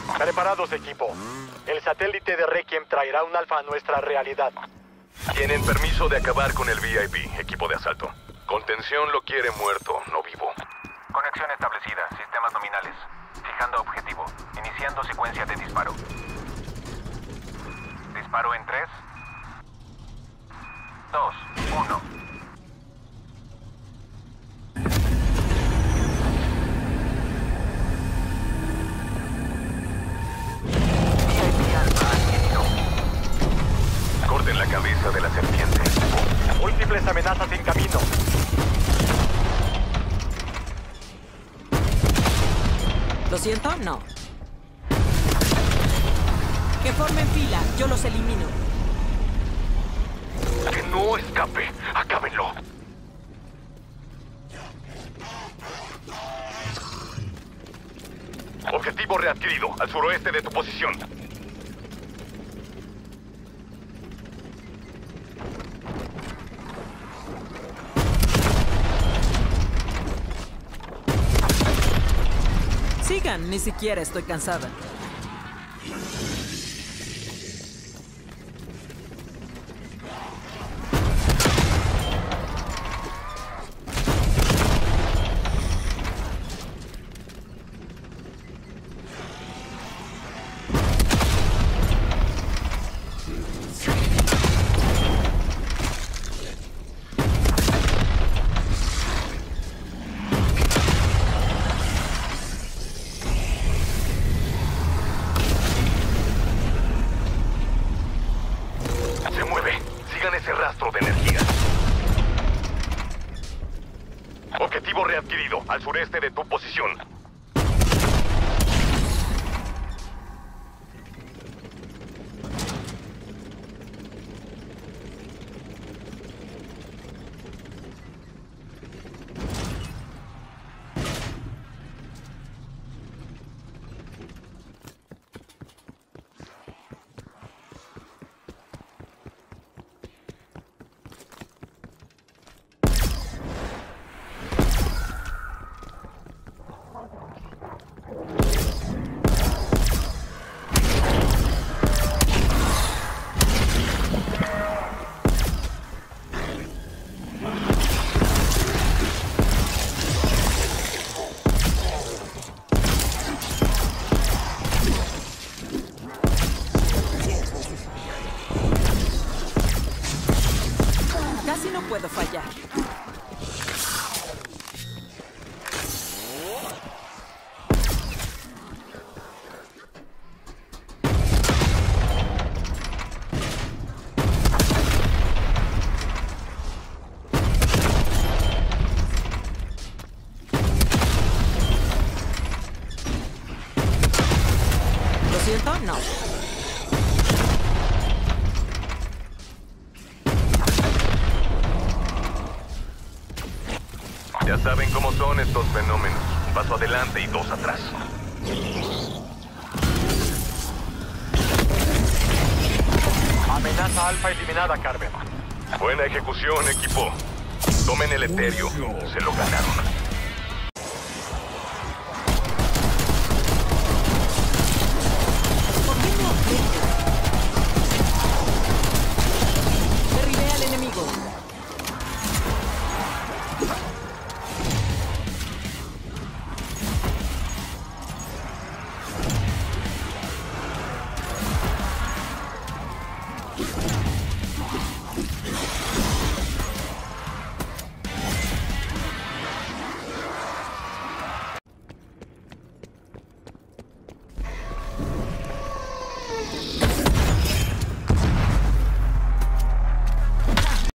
Preparados, equipo. El satélite de Requiem traerá un alfa a nuestra realidad. Tienen permiso de acabar con el VIP, equipo de asalto. Contención lo quiere muerto, no vivo. Conexión establecida. Sistemas nominales. Fijando objetivo. Iniciando secuencia de disparo. Disparo en 3, 2, 1. Corten la cabeza de la serpiente. Múltiples amenazas en camino. ¿Lo siento? No. Que formen fila. Yo los elimino. ¡Que no escape! ¡Acábenlo! Objetivo readquirido, al suroeste de tu posición. Sigan, ni siquiera estoy cansada. Ese rastro de energía. Objetivo readquirido, al sureste de tu posición. Casi no puedo fallar. ¿Lo siento? No. Ya saben cómo son estos fenómenos. Un paso adelante y dos atrás. Amenaza alfa eliminada, Carver. Buena ejecución, equipo. Tomen el etéreo. Se lo ganaron. ¿Por qué no? Derribé al enemigo.